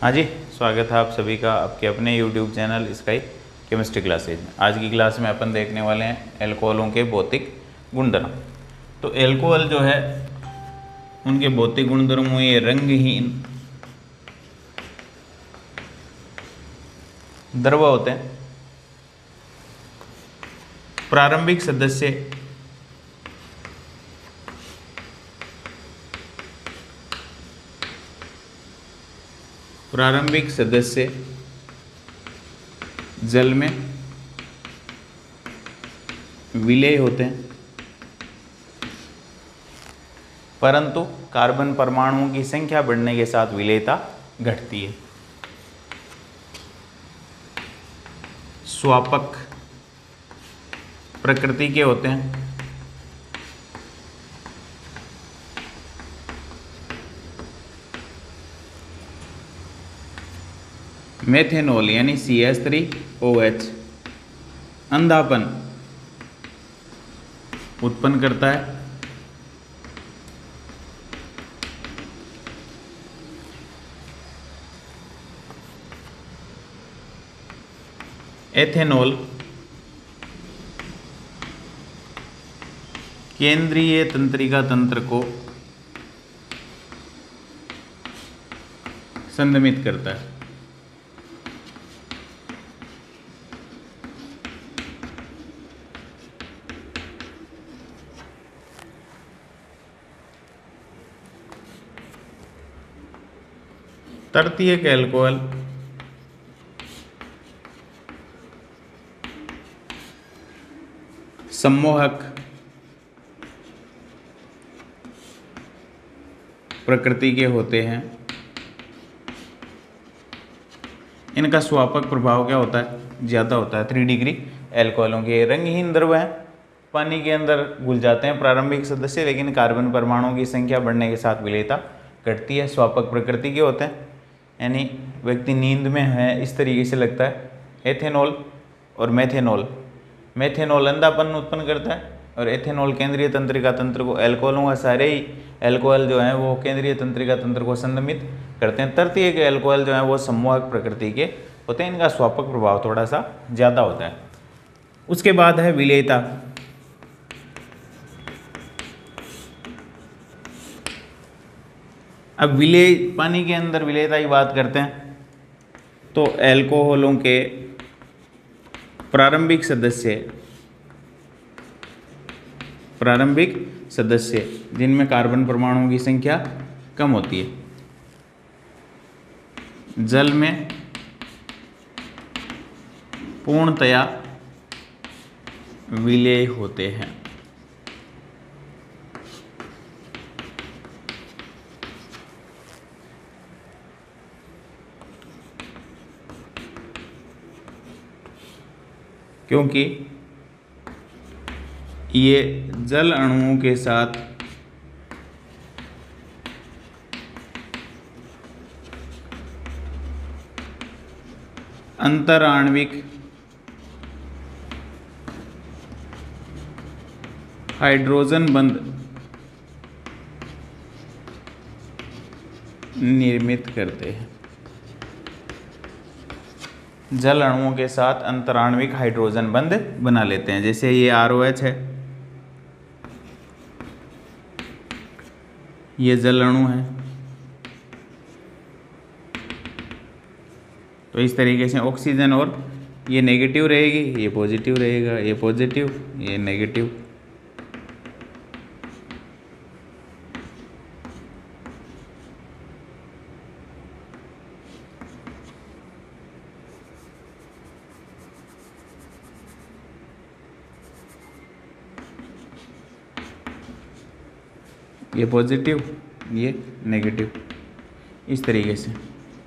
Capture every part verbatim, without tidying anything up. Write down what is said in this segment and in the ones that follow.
हाँ जी, स्वागत है आप सभी का आपके अपने YouTube channel Sky Chemistry classes में। आज की क्लास में अपन देखने वाले हैं एल्कोहलों के भौतिक गुणधर्म। तो एल्कोहल जो है उनके भौतिक गुणधर्मों ये रंगहीन द्रव होते हैं। प्रारंभिक सदस्य प्रारंभिक सदस्य जल में विलेय होते हैं, परंतु कार्बन परमाणुओं की संख्या बढ़ने के साथ विलेयता घटती है। स्वापक प्रकृति के होते हैं। मेथेनॉल यानी C H three O H अंधापन उत्पन्न करता है। एथेनॉल केंद्रीय तंत्रिका तंत्र को संदमित करता है। तृतीयक एल्कोहल सम्मोहक प्रकृति के होते हैं। इनका स्वापक प्रभाव क्या होता है? ज़्यादा होता है। थ्री डिग्री एल्कोहलों के रंगहीन द्रव हैं, पानी के अंदर घुल जाते हैं प्रारंभिक सदस्य, लेकिन कार्बन परमाणुओं की संख्या बढ़ने के साथ विलेयता घटती है। स्वापक प्रकृति के होते हैं, यानी व्यक्ति नींद में है इस तरीके से लगता है। एथेनॉल और मेथेनॉल, मेथेनॉल अंधापन उत्पन्न करता है और एथेनॉल केंद्रीय तंत्रिका तंत्र को, एल्कोहलों का सारे ही एल्कोहल जो हैं वो केंद्रीय तंत्रिका तंत्र को संदमित करते हैं। तृतीय के एल्कोहल जो हैं वो सम्मोहक प्रकृति के होते हैं, इनका स्वापक प्रभाव थोड़ा सा ज़्यादा होता है। उसके बाद है विलेयता। अब विलेय, पानी के अंदर विलेयता की बात करते हैं तो एल्कोहलों के प्रारंभिक सदस्य प्रारंभिक सदस्य जिनमें कार्बन परमाणुओं की संख्या कम होती है, जल में पूर्णतया विलेय होते हैं। क्योंकि ये जल अणुओं के साथ अंतराण्विक हाइड्रोजन बंध निर्मित करते हैं। जल अणुओं के साथ अंतराण्विक हाइड्रोजन बंध बना लेते हैं। जैसे ये आर ओ एच है, ये जल अणु है, तो इस तरीके से ऑक्सीजन और ये नेगेटिव रहेगी, ये पॉजिटिव रहेगा, ये पॉजिटिव, ये नेगेटिव। ये पॉजिटिव, ये नेगेटिव, इस तरीके से।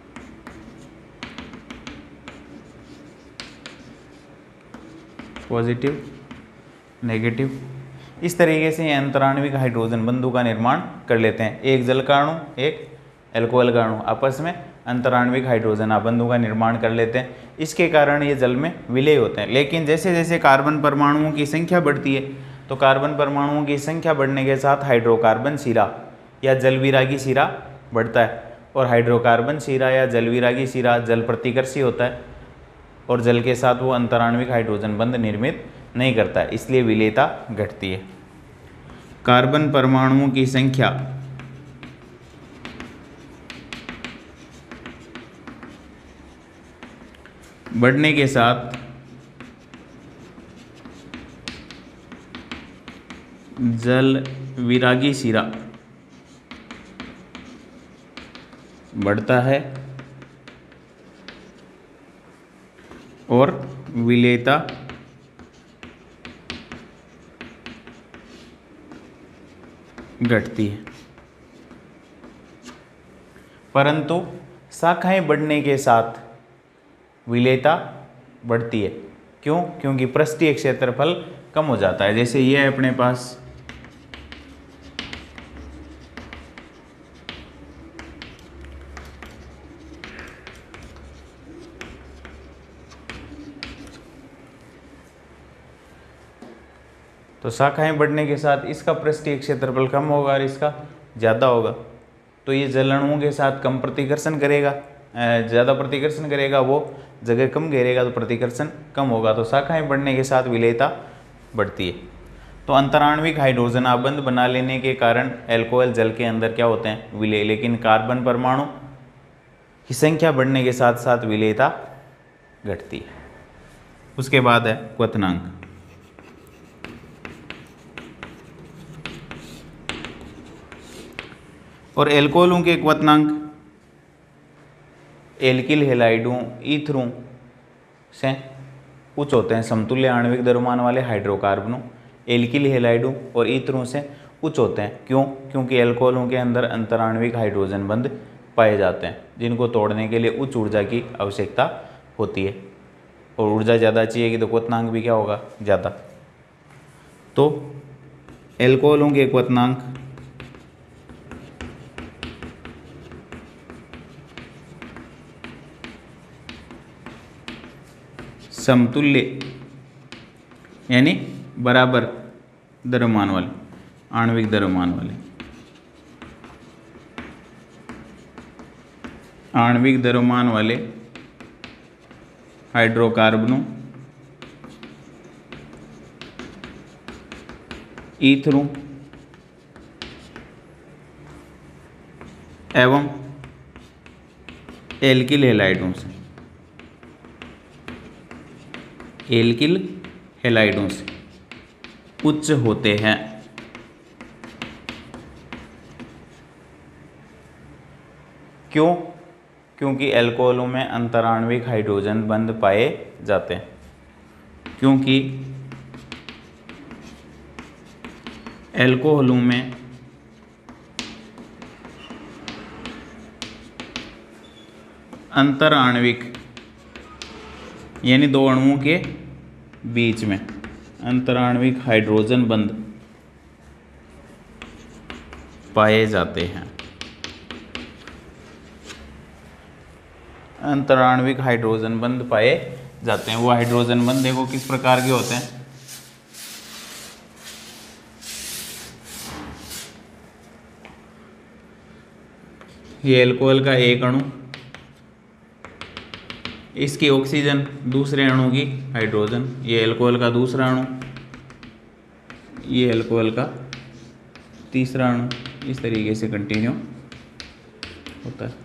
पॉजिटिव, नेगेटिव, इस तरीके से ये अंतराण्विक हाइड्रोजन बंधों का निर्माण कर लेते हैं। एक जल का अणु, एक एल्कोहल का अणु आपस में अंतराण्विक हाइड्रोजन बंधों का निर्माण कर लेते हैं। इसके कारण ये जल में विलेय होते हैं। लेकिन जैसे जैसे कार्बन परमाणुओं की संख्या बढ़ती है तो कार्बन परमाणुओं की संख्या बढ़ने के साथ हाइड्रोकार्बन सिरा या जलविरागी सिरा बढ़ता है और हाइड्रोकार्बन शिरा या जलविरागी शिरा जल प्रतिकर्षी होता है और जल के साथ वो अंतराण्विक हाइड्रोजन बंध निर्मित नहीं करता है, इसलिए विलेयता घटती है। कार्बन परमाणुओं की संख्या बढ़ने के साथ जल विरागी शिरा बढ़ता है और विलेयता घटती है। परंतु शाखाएं बढ़ने के साथ विलेयता बढ़ती है। क्यों? क्योंकि पृष्ठीय क्षेत्रफल कम हो जाता है। जैसे ये है अपने पास तो शाखाएं बढ़ने के साथ इसका पृष्ठीय क्षेत्रफल कम होगा और इसका ज़्यादा होगा, तो ये जल अणुओं के साथ कम प्रतिकर्षण करेगा, ज़्यादा प्रतिकर्षण करेगा, वो जगह कम घेरेगा तो प्रतिकर्षण कम होगा। तो शाखाएं बढ़ने के साथ विलेयता बढ़ती है। तो अंतराण्विक हाइड्रोजन आबंध बना लेने के कारण एल्कोहल जल के अंदर क्या होते हैं? विलेय। लेकिन कार्बन परमाणु की संख्या बढ़ने के साथ साथ विलेयता घटती है। उसके बाद है क्वथनांक। और एल्कोहलों के क्वथनांक एल्किल हैलाइडों ईथरों से उच्च होते हैं। समतुल्य आणविक द्रव्यमान वाले हाइड्रोकार्बनों एल्किल हैलाइडों और ईथरों से उच्च होते हैं। क्यों? क्योंकि एल्कोहलों के अंदर अंतराण्विक हाइड्रोजन बंध पाए जाते हैं, जिनको तोड़ने के लिए उच्च ऊर्जा की आवश्यकता होती है और ऊर्जा ज़्यादा चाहिए तो क्वथनांक भी क्या होगा? ज़्यादा। तो एल्कोहलों के क्वथनांक समतुल्य यानी बराबर द्रव्यमान वाले आणविक द्रव्यमान वाले आणविक द्रव्यमान वाले हाइड्रोकार्बनों ईथरों एवं एल्किल हैलाइडों से एल्किल हैलाइडों से उच्च होते हैं। क्यों? क्योंकि एल्कोहलों में अंतराण्विक हाइड्रोजन बंध पाए जाते हैं। क्योंकि एल्कोहलों में अंतराण्विक यानी दो अणुओं के बीच में अंतराण्विक हाइड्रोजन बंध पाए जाते हैं। अंतराण्विक हाइड्रोजन बंध पाए जाते हैं। वो हाइड्रोजन बंध देखो किस प्रकार के होते हैं। ये एल्कोहल का एक अणु, इसकी ऑक्सीजन, दूसरे अणु की हाइड्रोजन, ये एल्कोहल का दूसरा अणु, ये एल्कोहल का तीसरा अणु, इस तरीके से कंटिन्यू होता है।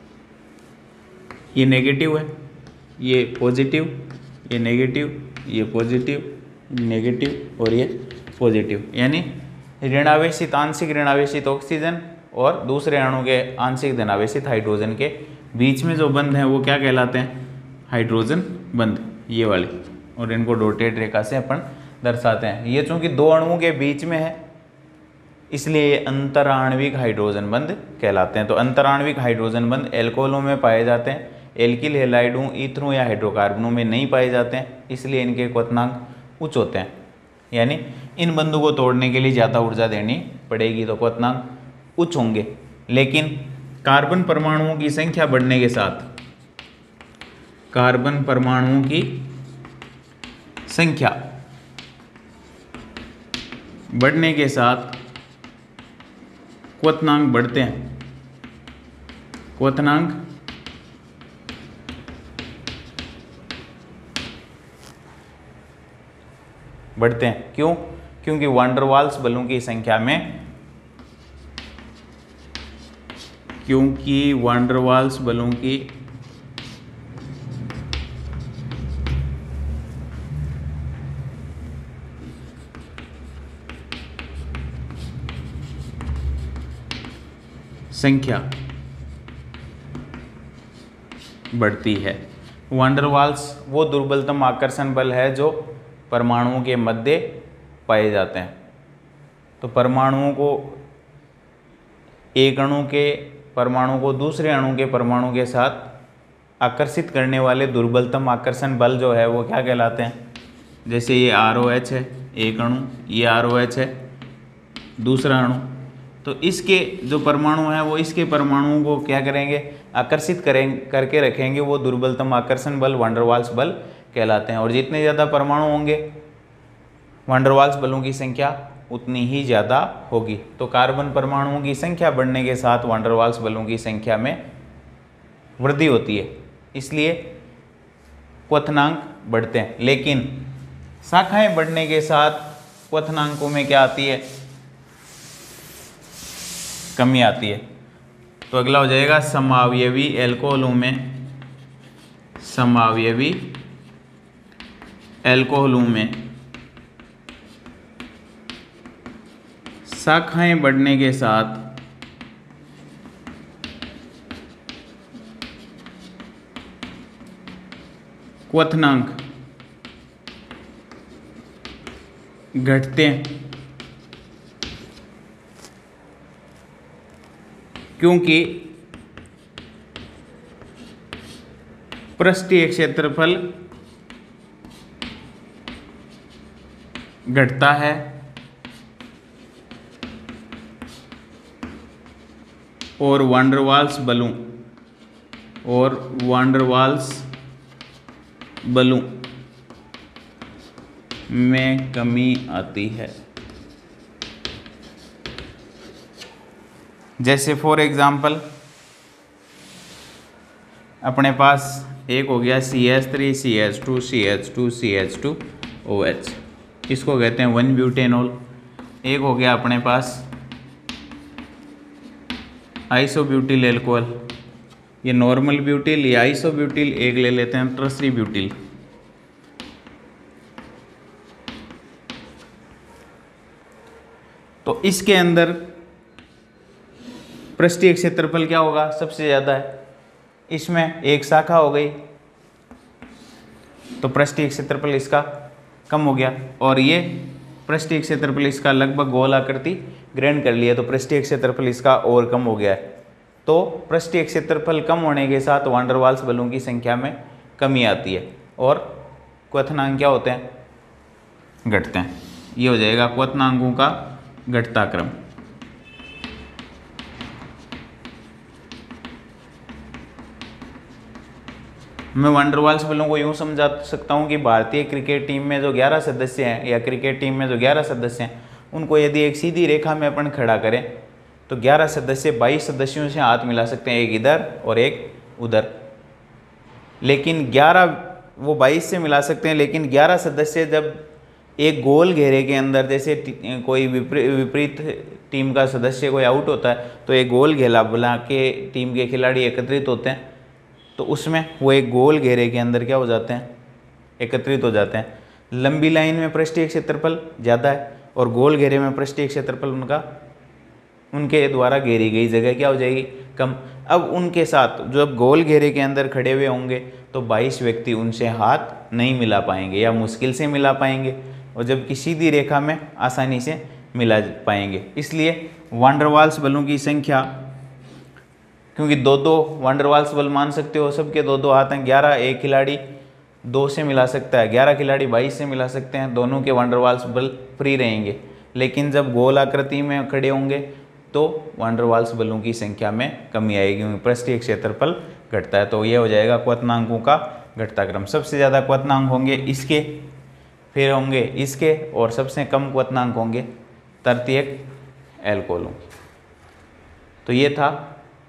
ये नेगेटिव है, ये पॉजिटिव, ये नेगेटिव, ये पॉजिटिव, नेगेटिव और ये पॉजिटिव, यानी ऋणावेशित आंशिक ऋणावेशित ऑक्सीजन और दूसरे अणु के आंशिक धनावेशित हाइड्रोजन के बीच में जो बंध हैं वो क्या कहलाते हैं? हाइड्रोजन बंध, ये वाले। और इनको डॉटेड रेखा से अपन दर्शाते हैं। ये चूंकि दो अणुओं के बीच में है इसलिए ये अंतराण्विक हाइड्रोजन बंध कहलाते हैं। तो अंतराण्विक हाइड्रोजन बंध एल्कोहलों में पाए जाते हैं, एल्किल हैलाइडों ईथरों या हाइड्रोकार्बनों में नहीं पाए जाते हैं, इसलिए इनके क्वथनांक उच्च होते हैं। यानी इन बंधों को तोड़ने के लिए ज़्यादा ऊर्जा देनी पड़ेगी तो क्वथनांक उच्च होंगे। लेकिन कार्बन परमाणुओं की संख्या बढ़ने के साथ कार्बन परमाणुओं की संख्या बढ़ने के साथ क्वथनांक बढ़ते हैं। क्वथनांक बढ़ते हैं। क्यों? क्योंकि वान डर वाल्स बलों की संख्या में क्योंकि वान डर वाल्स बलों की संख्या बढ़ती है। वान डर वाल्स वो दुर्बलतम आकर्षण बल है जो परमाणुओं के मध्य पाए जाते हैं। तो परमाणुओं को एक अणु के परमाणु को दूसरे अणु के परमाणु के साथ आकर्षित करने वाले दुर्बलतम आकर्षण बल जो है वो क्या कहलाते हैं? जैसे ये आर ओ एच है एक अणु, ये आर ओ एच है दूसरा अणु। तो इसके जो परमाणु हैं वो इसके परमाणुओं को क्या करेंगे? आकर्षित करेंगे करके रखेंगे। वो दुर्बलतम आकर्षण बल वान डर वाल्स बल कहलाते हैं। और जितने ज़्यादा परमाणु होंगे वान डर वाल्स बलों की संख्या उतनी ही ज़्यादा होगी। तो कार्बन परमाणुओं की संख्या बढ़ने के साथ वान डर वाल्स बलों की संख्या में वृद्धि होती है, इसलिए क्वथनांक बढ़ते हैं। लेकिन शाखाएं बढ़ने के साथ क्वथनांकों में क्या आती है? कमी आती है। तो अगला हो जाएगा समावयवी एल्कोहलों में समावयवी एल्कोहलों में शाखाएं बढ़ने के साथ क्वथनांक घटते हैं, क्योंकि पृष्ठीय क्षेत्रफल घटता है और वान डर वाल्स बलों और वान डर वाल्स बलों में कमी आती है। जैसे फॉर एग्जाम्पल अपने पास एक हो गया C H three C H two C H two C H two O H, इसको कहते हैं वन ब्यूटेनॉल। एक हो गया अपने पास आइसोब्यूटिल एल्कोहल, ये नॉर्मल ब्यूटिल, ये आइसोब्यूटिल। एक ले लेते हैं ट्रसरी ब्यूटिल। तो इसके अंदर पृष्ठीय क्षेत्रफल क्या होगा? सबसे ज़्यादा है। इसमें एक शाखा हो गई तो पृष्ठीय क्षेत्रफल इसका कम हो गया, और ये पृष्ठीय क्षेत्रफल इसका लगभग गोल आकृति ग्रहण कर लिया, तो पृष्ठीय क्षेत्रफल इसका और कम हो गया है। तो पृष्ठीय क्षेत्रफल कम होने के साथ वान डर वाल्स बलों की संख्या में कमी आती है और क्वथनांक क्या होते हैं? घटते हैं। ये हो जाएगा क्वथनांकों का घटता क्रम। मैं वान डर वाल्स बलों को यूं समझा सकता हूं कि भारतीय क्रिकेट टीम में जो ग्यारह सदस्य हैं या क्रिकेट टीम में जो ग्यारह सदस्य हैं उनको यदि एक सीधी रेखा में अपन खड़ा करें तो ग्यारह सदस्य बाईस सदस्यों से हाथ मिला सकते हैं, एक इधर और एक उधर। लेकिन ग्यारह वो बाईस से मिला सकते हैं, लेकिन ग्यारह सदस्य जब एक गोल घेरे के अंदर, जैसे कोई विपरीत टीम का सदस्य कोई आउट होता है तो एक गोल घेरा बना के टीम के खिलाड़ी एकत्रित होते हैं, तो उसमें वो एक गोल घेरे के अंदर क्या हो जाते हैं? एकत्रित हो जाते हैं। लंबी लाइन में पृष्ठीय क्षेत्रफल ज़्यादा है और गोल घेरे में पृष्ठीय क्षेत्रफल उनका उनके द्वारा घेरी गई जगह क्या हो जाएगी? कम। अब उनके साथ जब गोल घेरे के अंदर खड़े हुए होंगे तो बाईस व्यक्ति उनसे हाथ नहीं मिला पाएंगे या मुश्किल से मिला पाएंगे, और जबकि सीधी रेखा में आसानी से मिला पाएंगे। इसलिए वान डर वाल्स बलों की संख्या, क्योंकि दो दो वान डर वाल्स बल मान सकते हो, सबके दो दो हाथ हैं, ग्यारह एक खिलाड़ी दो से मिला सकता है, ग्यारह खिलाड़ी बाईस से मिला सकते हैं, दोनों के वान डर वाल्स बल फ्री रहेंगे। लेकिन जब गोल आकृति में खड़े होंगे तो वान डर वाल्स बलों की संख्या में कमी आएगी, क्योंकि पृष्ठीय क्षेत्रफल घटता है। तो ये हो जाएगा क्वथनांकों का घटता क्रम। सबसे ज़्यादा क्वथनांक होंगे इसके, फिर होंगे इसके, और सबसे कम क्वथनांक होंगे तृतीयक एल्कोहलों। तो ये था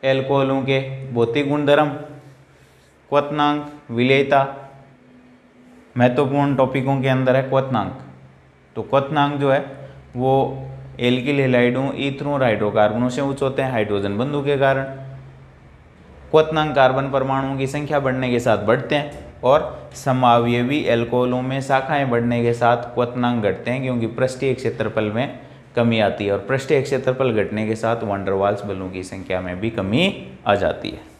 एल्कोहलों के भौतिक गुणधर्म, क्वथनांक, विलेयता। महत्वपूर्ण टॉपिकों के अंदर है क्वथनांक। तो क्वथनांक जो है वो एल्किल हैलाइडों, ईथरों और हाइड्रोकार्बनों से उच्च होते हैं हाइड्रोजन बंधु के कारण। क्वथनांक कार्बन परमाणुओं की संख्या बढ़ने के साथ बढ़ते हैं और समावयवी एल्कोहलों में शाखाएं बढ़ने के साथ क्वथनांक घटते हैं, क्योंकि पृष्ठीय क्षेत्रफल में कमी आती है और पृष्ठीय क्षेत्रफल घटने के साथ वैन डर वाल्स बलों की संख्या में भी कमी आ जाती है।